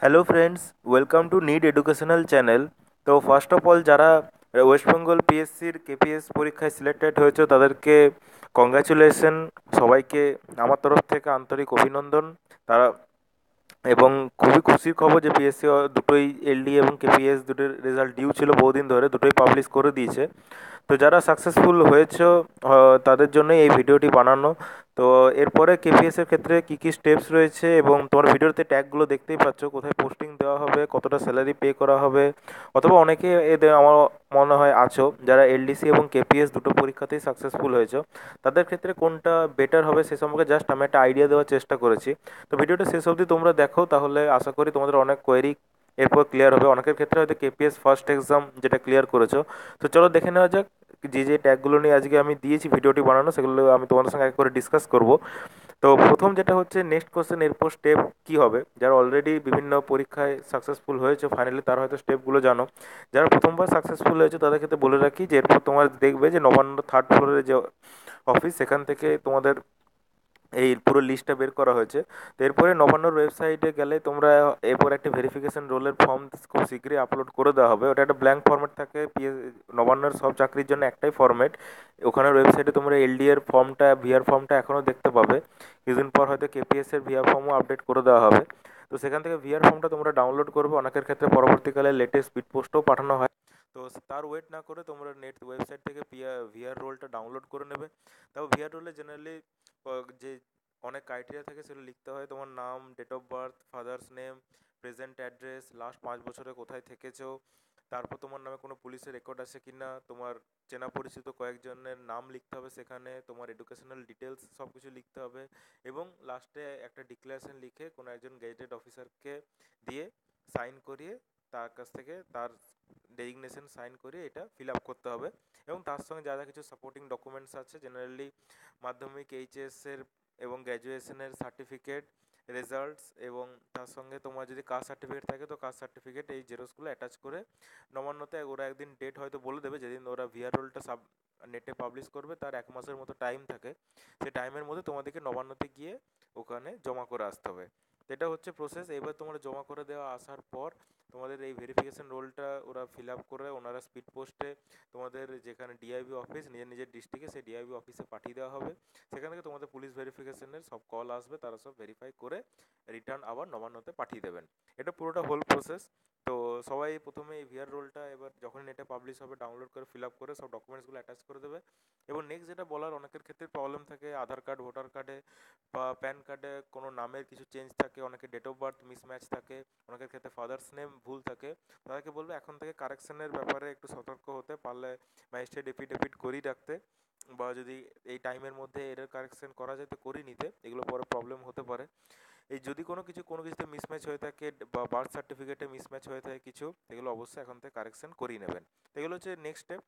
Hello friends, welcome to need educational channel. তো first of all যারা ওয়েস্ট বেঙ্গল পিএসসির KPS পরীক্ষায় সিলেক্টেড হয়েছে তাদেরকে কংগ্রাচুলেশন। সবাইকে আমার তরফ থেকে আন্তরিক অভিনন্দন। তারা এবং খুবই খুশির খবর যে পিএসসি দুটোই এলডি এবং কেপিএস দুটোর রেজাল্ট ডিউ ছিল বহুদিন ধরে, দুটোই পাবলিশ করে দিয়েছে। তো যারা সাকসেসফুল হয়েছে তাদের জন্যই এই ভিডিওটি বানানো। তো এরপরে কেপিএস এর ক্ষেত্রে কি কি স্টেপস রয়েছে এবং তোমার ভিডিওতে ট্যাগগুলো দেখতেই পাচ্ছ, কোথায় পোস্টিং দেওয়া হবে, কতটা স্যালারি পে করা হবে। অথবা অনেকে এদের আমার মনে হয় আছো যারা এলডিসি এবং কেপিএস দুটো পরীক্ষাতেই সাকসেসফুল হয়েছে, তাদের ক্ষেত্রে কোনটা বেটার হবে সে সম্পর্কে জাস্ট আমি একটা আইডিয়া দেওয়ার চেষ্টা করেছি। তো ভিডিওটা শেষ অবধি তোমরা দেখো, তাহলে আশা করি তোমাদের অনেক কোয়েরি এরপর ক্লিয়ার হবে। অনেকের ক্ষেত্রে হয়তো কেপিএস ফার্স্ট এক্সাম যেটা ক্লিয়ার করেছো। তো চলো দেখে নেওয়া যাক যে যে ট্যাগগুলো নিয়ে আজকে আমি দিয়েছি ভিডিওটি বানানো, সেগুলো আমি তোমাদের সঙ্গে এক করে ডিসকাস করব। তো প্রথম যেটা হচ্ছে নেক্সট কোশ্চেন, এরপর স্টেপ কি হবে। যারা অলরেডি বিভিন্ন পরীক্ষায় সাকসেসফুল হয়েছে ফাইনালি তারা হয়তো স্টেপগুলো জানো। যারা প্রথমবার সাকসেসফুল হয়েছে তাদের ক্ষেত্রে বলে রাখি যে এরপর তোমার দেখবে যে নবান্ন থার্ড ফ্লোরের যে অফিস, সেখান থেকে তোমাদের এই পুরো লিস্টটা বের করা হয়েছে। তো এরপরে নবান্নর ওয়েবসাইটে গেলে তোমরা এরপর একটা ভেরিফিকেশন রোলের ফর্ম খুব শীঘ্রই আপলোড করে দেওয়া হবে। ওটা একটা ব্ল্যাঙ্ক ফর্মেট থাকে, নবান্নর সব চাকরির জন্য একটাই ফর্মেট। ওখানের ওয়েবসাইটে তোমরা এলডি এর ফর্মটা, ভিআর ফর্মটা এখনও দেখতে পাবে। কিছুদিন পর হয়তো কেপিএস এর ভিআর ফর্মও আপডেট করে দেওয়া হবে। তো সেখান থেকে ভিআর ফর্মটা তোমরা ডাউনলোড করবে। অনেকের ক্ষেত্রে পরবর্তীকালে লেটেস্ট স্পিড পোস্টও পাঠানো হয়। তো তার ওয়েট না করে তোমরা নেট ওয়েবসাইট থেকে ভিআর রোলটা ডাউনলোড করে নেবে। তাও ভিআর রোলে জেনারেলি যে অনেক ক্রাইটেরিয়া থাকে সেগুলো লিখতে হয়। তোমার নাম, date of birth, father's name, present address, last 5 বছরে কোথায় থেকেছো, তারপর তোমার নামে কোনো পুলিশের রেকর্ড আছে কি না, তোমার চেনা পরিচিত কয়েকজনের নাম লিখতে হবে সেখানে, তোমার এডুকেশনাল ডিটেলস সব কিছু লিখতে হবে। এবং লাস্টে একটা ডিক্লারেশন লিখে কোনো একজন গেজেটেড অফিসারকে দিয়ে সাইন করিয়ে তার কাছ থেকে তার ডেজিগনেশন সাইন করিয়ে এটা ফিল আপ করতে হবে। এবং তার সঙ্গে যা যা কিছু সাপোর্টিং ডকুমেন্টস আছে, জেনারেলি মাধ্যমিক, এইচএস এর এবং গ্র্যাজুয়েশনের সার্টিফিকেট, রেজাল্টস, এবং তার সঙ্গে তোমার যদি কাস্ট সার্টিফিকেট থাকে তো কাস্ট সার্টিফিকেট, এই জেরক্সগুলো অ্যাটাচ করে নবান্নতে ওরা একদিন ডেট হয়তো বলে দেবে যেদিন ওরা ভিআর রোলটা নেটে পাবলিশ করবে, তার 1 মাসের মতো টাইম থাকে। সেই টাইমের মধ্যে তোমাদেরকে নবান্নতে গিয়ে ওখানে জমা করে আসতে হবে। এটা হচ্ছে প্রসেস। এবার তোমরা জমা করে দেওয়া আসার পর তোমাদের এই ভেরিফিকেশন রোলটা ওরা ফিল আপ করে ওনারা স্পিড পোস্টে তোমাদের যেখানে ডিআইবি অফিস নিজের নিজের ডিস্ট্রিক্টে সেই ডিআইবি অফিসে পাঠিয়ে দেওয়া হবে। সেখান থেকে তোমাদের পুলিশ ভেরিফিকেশনের সব কল আসবে, তারা সব ভেরিফাই করে রিটার্ন আবার নবান্নতে পাঠিয়ে দেবেন। এটা পুরোটা হোল প্রসেস। তো সবাই প্রথমে এই ভিআর রোলটা এবার যখন এটা পাবলিশ হবে ডাউনলোড করে ফিল আপ করে সব ডকুমেন্টসগুলো অ্যাটাচ করে দেবে। এবং নেক্সট যেটা বলার, অনেকের ক্ষেত্রে প্রবলেম থাকে আধার কার্ড, ভোটার কার্ডে বা প্যান কার্ডে কোনো নামের কিছু চেঞ্জ থাকে, অনেকের ডেট অফ বার্থ মিসম্যাচ থাকে, অনেকের ক্ষেত্রে ফাদার্স নেম ভুল থাকে। তাদেরকে বলবো এখন থেকে কারেকশনের ব্যাপারে একটু সতর্ক হতে, পারলে ম্যাজিস্ট্রেট এফিডেভিট করিয়ে রাখতে, বা যদি এই টাইমের মধ্যে এরর কারেকশন করা যায় তো করিয়ে নিতে। এগুলো পরে প্রবলেম হতে পারে। এই যদি কোনো কিছুতে মিসম্যাচ হয়ে থাকে বা বার্থ সার্টিফিকেটে মিসম্যাচ হয়ে থাকে কিছু, এগুলো অবশ্যই এখন থেকে কারেকশন করিয়ে নেবেন। এগুলো হচ্ছে নেক্সট স্টেপ।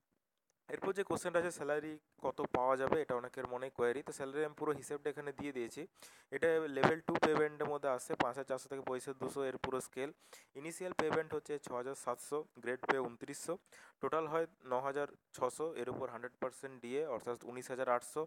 এরপর যে কোশ্চেনটা আছে স্যালারি কত পাওয়া যাবে, এটা অনেকের মনে কোয়ারি। তো স্যালারি আমি পুরো হিসেবটা এখানে দিয়ে দিয়েছি। এটা লেভেল 2 পেমেন্টের মধ্যে আসে 5,400 থেকে 65,200 এর পুরো স্কেল। ইনিশিয়াল পেমেন্ট হচ্ছে 6,700, গ্রেড পে 2900, টোটাল হয় 9,600। এর উপর 100% ডিএ অর্থাৎ 19,800,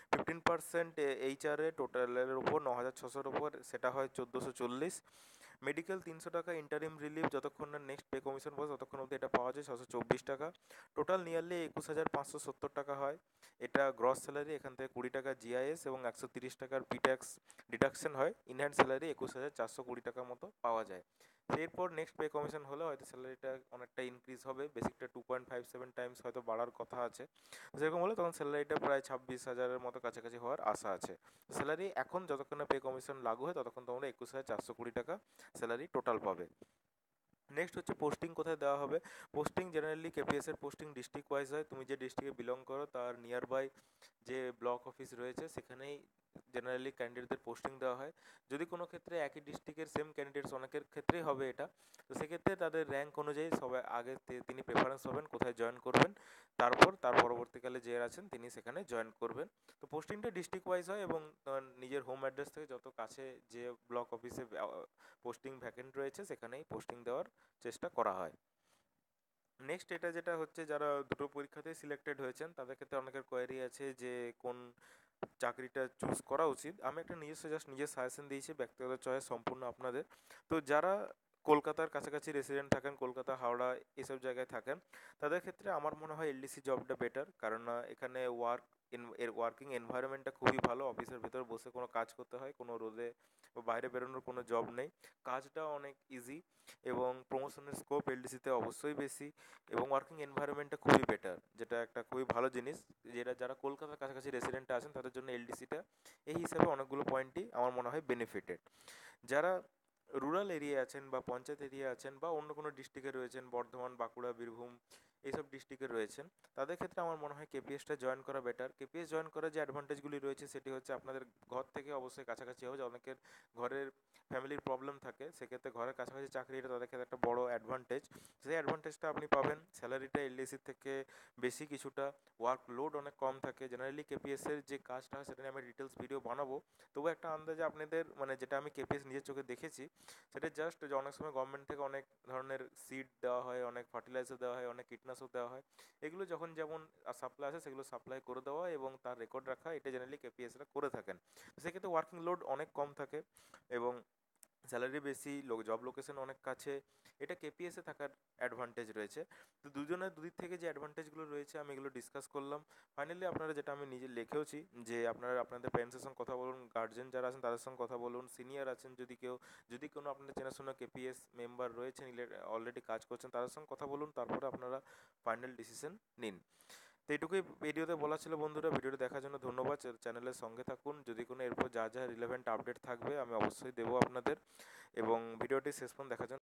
15% এইচআরে টোটালের উপর 9,600-র উপর সেটা হয় 1,440। মেডিকেল 300 টাকা, ইন্টারিম রিলিফ যতক্ষণ না নেক্সট পে কমিশন বসে ততক্ষণ অবধি এটা পাওয়া যায় 624 টাকা। টোটাল নিয়ারলি 21,570 টাকা হয়। এটা গ্রস স্যালারি, এখান থেকে 20 টাকা জিআইএস এবং 130 টাকার পিট্যাক্স ডিডাকশন হয়। ইনহ্যান্ড স্যালারি 21,420 টাকার মতো পাওয়া যায়। এরপর নেক্সট পে কমিশন হলে হয়তো স্যালারিটা অনেকটা ইনক্রিজ হবে, বেসিকটা 2.57 টাইমস হয়তো বাড়ার কথা আছে। যেরকম হলে তখন স্যালারিটা প্রায় 26,000-এর মতো কাছাকাছি হওয়ার আশা আছে। স্যালারি এখন যতক্ষণ না পে কমিশন লাগু হয় ততক্ষণ তোমরা 21,420 টাকা স্যালারি টোটাল পাবে। নেক্সট হচ্ছে পোস্টিং কোথায় দেওয়া হবে। পোস্টিং জেনারেলি কেপিএস এর পোস্টিং ডিস্ট্রিক্ট ওয়াইজ হয়। তুমি যে ডিস্ট্রিক্টে বিলং করো তার নিয়ার বাই যে ব্লক অফিস রয়েছে সেখানেই জেনারেলি ক্যান্ডিডেটদের পোস্টিং দেওয়া হয়। যদি কোনো ক্ষেত্রে একই ডিস্ট্রিক্টের সেম ক্যান্ডিডেটস, অনেকের ক্ষেত্রেই হবে এটা, তো সেক্ষেত্রে তাদের র্যাঙ্ক অনুযায়ী সবাই আগে তিনি প্রেফারেন্স পাবেন কোথায় জয়েন করবেন, তারপর তার পরবর্তীকালে যে আছেন তিনি সেখানে জয়েন করবেন। তো পোস্টিংটা ডিস্ট্রিক্ট ওয়াইজ হয় এবং নিজের হোম অ্যাড্রেস থেকে যত কাছে যে ব্লক অফিসে পোস্টিং ভ্যাকেন্ট রয়েছে সেখানেই পোস্টিং দেওয়ার চেষ্টা করা হয়। নেক্সট এটা যেটা হচ্ছে, যারা দুটো পরীক্ষাতেই সিলেক্টেড হয়েছেন তাদের ক্ষেত্রে অনেকের কোয়ারি আছে যে কোন চাকরিটা চুজ করা উচিত। আমি একটা নিজস্ব জাস্ট নিজের সাজেশন দিয়েছি, ব্যক্তিগত চয়েস সম্পূর্ণ আপনাদের। তো যারা কলকাতার কাছাকাছি রেসিডেন্ট থাকেন, কলকাতা হাওড়া এসব জায়গায় থাকেন, তাদের ক্ষেত্রে আমার মনে হয় এলডিসি জবটা বেটার। কারণ এখানে এর ওয়ার্কিং এনভায়রনমেন্টটা খুবই ভালো। অফিসের ভেতর বসে কোনো কাজ করতে হয়, কোনো রোদে বা বাইরে বেরোনোর কোনো জব নেই। কাজটাও অনেক ইজি এবং প্রমোশনের স্কোপ এলডিসিতে অবশ্যই বেশি, এবং ওয়ার্কিং এনভায়রনমেন্টটা খুবই বেটার, যেটা একটা খুবই ভালো জিনিস। যেটা যারা কলকাতার কাছাকাছি রেসিডেন্ট আছেন তাদের জন্য এলডিসিটা এই হিসাবে অনেকগুলো পয়েন্টই আমার মনে হয় বেনিফিটেড। যারা রুরাল এরিয়া আছেন বা পঞ্চায়েত এরিয়া আছেন বা অন্য কোনো ডিস্ট্রিক্টে রয়েছেন, বর্ধমান, বাঁকুড়া, বীরভূম এইসব ডিস্ট্রিক্টে রয়েছেন, তাদের ক্ষেত্রে আমার মনে হয় কেপিএসটা জয়েন করা বেটার। কেপিএস জয়েন করার যে অ্যাডভান্টেজগুলি রয়েছে সেটি হচ্ছে আপনাদের ঘর থেকে অবশ্যই কাছাকাছি হবে। যে অনেকের ঘরের ফ্যামিলির প্রবলেম থাকে, সেক্ষেত্রে ঘরের কাছাকাছি চাকরি, এটা তাদের ক্ষেত্রে একটা বড় অ্যাডভান্টেজ। সেই অ্যাডভান্টেজটা আপনি পাবেন। স্যালারিটা এলডিসির থেকে বেশি কিছুটা, ওয়ার্কলোড অনেক কম থাকে। জেনারেলি কেপিএসের যে কাজটা হয় সেটা নিয়ে আমি ডিটেলস ভিডিও বানাবো। তবু একটা আন্দাজে আপনাদের, মানে যেটা আমি কেপিএস নিজের চোখে দেখেছি, সেটা জাস্ট যে অনেক সময় গভর্নমেন্ট থেকে অনেক ধরনের সিড দেওয়া হয়, অনেক ফার্টিলাইজার দেওয়া হয়, অনেক কীটনাশক দেওয়া হয়। এগুলো যখন যেমন সাপ্লাই আসে সেগুলো সাপ্লাই করে দেওয়া এবং তার রেকর্ড রাখা, এটা জেনারেলি কেপিএসরা করে থাকেন। সেক্ষেত্রে ওয়ার্কিং লোড অনেক কম থাকে এবং স্যালারি বেশি, জব লোকেশন অনেক কাছে। এটা কেপিএসে থাকার অ্যাডভান্টেজ রয়েছে। তো দুজনের দুদিক থেকে যে অ্যাডভান্টেজগুলো রয়েছে আমি এগুলো ডিসকাস করলাম। ফাইনালি আপনারা, যেটা আমি নিজে লিখেওছি, যে আপনারা আপনাদের প্যারেন্টসের সঙ্গে কথা বলুন, গার্জেন যারা আছেন তাদের সঙ্গে কথা বলুন, সিনিয়র আছেন যদি কেউ, যদি কোনো আপনাদের চেনাশোনা কেপিএস মেম্বার রয়েছেন, অলরেডি কাজ করছেন, তাদের সঙ্গে কথা বলুন, তারপরে আপনারা ফাইনাল ডিসিশন নিন। তো এইটুকুই ভিডিওতে বলা ছিল বন্ধুরা। ভিডিওটি দেখার জন্য ধন্যবাদ। চ্যানেলের সঙ্গে থাকুন, যদি কোনো এরপর যা যা রিলেভেন্ট আপডেট থাকবে আমি অবশ্যই দেবো আপনাদের। এবং ভিডিওটি শেষ পর্যন্ত দেখার জন্য